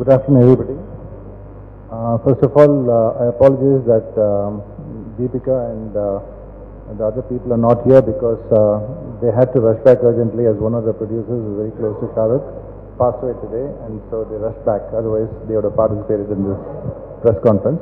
Good afternoon, everybody. First of all, I apologize that Deepika and the other people are not here because they had to rush back urgently, as one of the producers is very close to Shahrukh, passed away today, and so they rushed back. Otherwise, they would have participated in this press conference.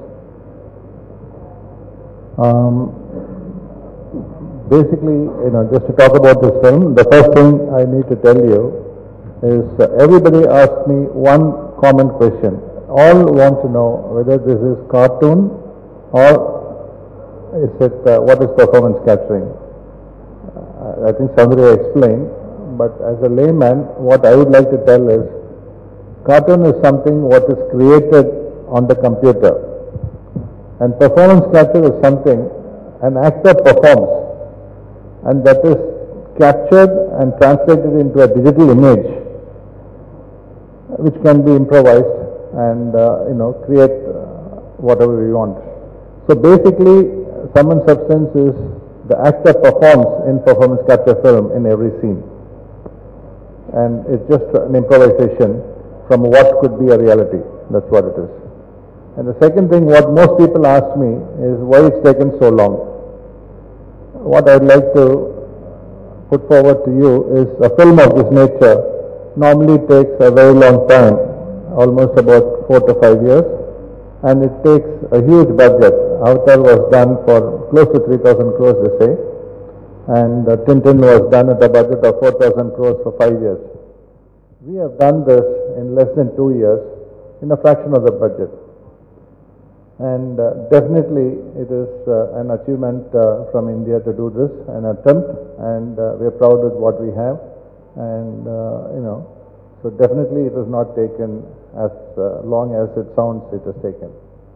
Basically, just to talk about this film, the first thing I need to tell you is everybody asked me one common question. All want to know whether this is cartoon or is it what is performance capturing. I think Sandhya explained, but as a layman, what I would like to tell is cartoon is something what is created on the computer, and performance capture is something an actor performs, and that is captured and translated into a digital image which can be improvised and create whatever we want. So basically, sum and substance is the actor performs in performance capture film in every scene, and it's just an improvisation from what could be a reality. That's what it is. And the second thing, what most people ask me is why it's taken so long. What I'd like to put forward to you is a film of this nature normally takes a very long time, almost about 4 to 5 years, and it takes a huge budget. Avatar was done for close to 3,000 crores, they say, and Tintin was done at a budget of 4,000 crores for 5 years. We have done this in less than 2 years in a fraction of the budget. And definitely it is an achievement from India to do this, an attempt, and we are proud with what we have. And so definitely it is not taken as long as it sounds it is taken.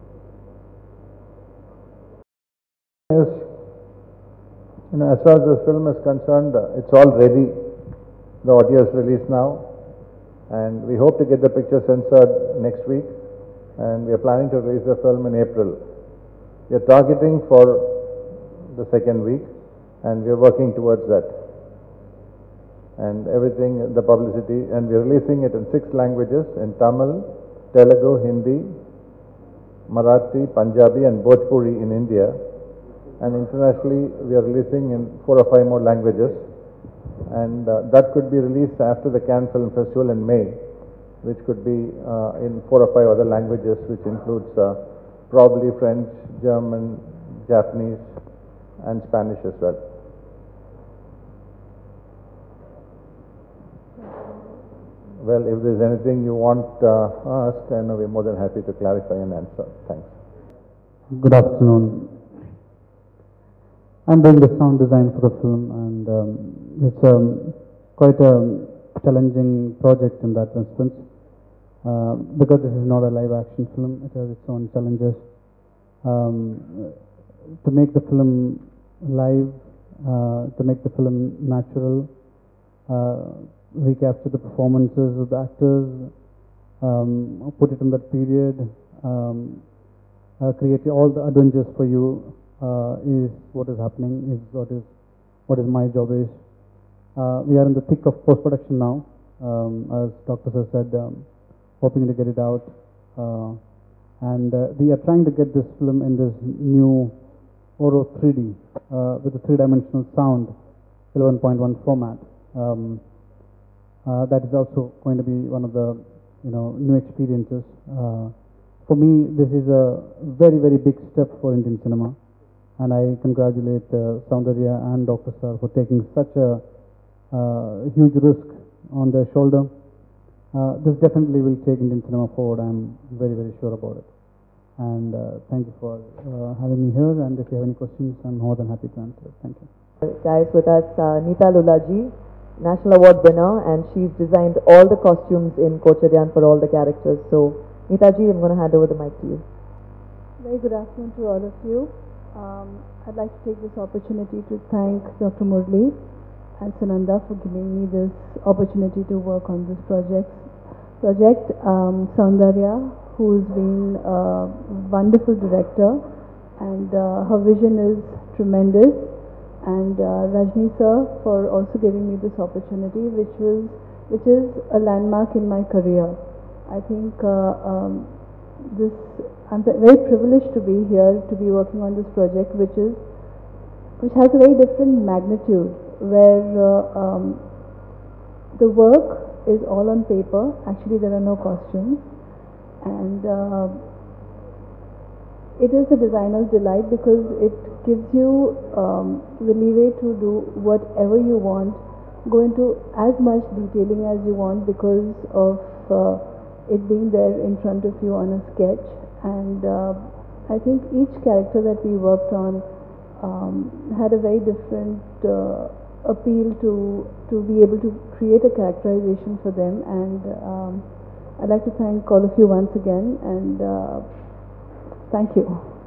Yes, as far as this film is concerned, it's all ready. The audio is released now, and we hope to get the picture censored next week. And we are planning to release the film in April. We are targeting for the second week, and we are working towards that. And everything, the publicity, and we are releasing it in 6 languages, in Tamil, Telugu, Hindi, Marathi, Punjabi, and Bhojpuri in India. And internationally, we are releasing in 4 or 5 more languages. And that could be released after the Cannes Film Festival in May, which could be in 4 or 5 other languages, which includes probably French, German, Japanese, and Spanish as well. Well, if there's anything you want to ask, I know we're more than happy to clarify and answer. Thanks. Good afternoon. I'm doing the sound design for the film, and it's quite a challenging project in that instance. Because this is not a live action film, it has its own challenges. To make the film live, to make the film natural, recapture the performances of the actors, put it in that period, create all the adventures for you is what is happening, is what is my job is. We are in the thick of post-production now, as Dr. Sir said, hoping to get it out, and we are trying to get this film in this new Oro 3D with a 3-dimensional sound, 11.1 format. That is also going to be one of the new experiences. For me, this is a very, very big step for Indian cinema, and I congratulate Soundarya and Dr. Sir for taking such a huge risk on their shoulder. This definitely will take Indian cinema forward. I'm very, very sure about it. And thank you for having me here. And if you have any questions, I'm more than happy to answer. Thank you. Guys, with us, Neeta Lulaji, National Award winner, and she's designed all the costumes in Kochadaiyaan for all the characters. So, Neeta ji, I'm going to hand over the mic to you. Very good afternoon to all of you. I'd like to take this opportunity to thank Dr. Murli and Sunanda for giving me this opportunity to work on this project. Soundarya, who's been a wonderful director, and her vision is tremendous. And Rajni sir for also giving me this opportunity, which is a landmark in my career. I think this I'm very privileged to be here, to be working on this project, which has a very different magnitude, where the work is all on paper. Actually, there are no costumes, and it is a designer's delight because it gives you the leeway to do whatever you want, go into as much detailing as you want because of it being there in front of you on a sketch. And I think each character that we worked on had a very different appeal to be able to create a characterization for them. And I'd like to thank all of you once again, and thank you.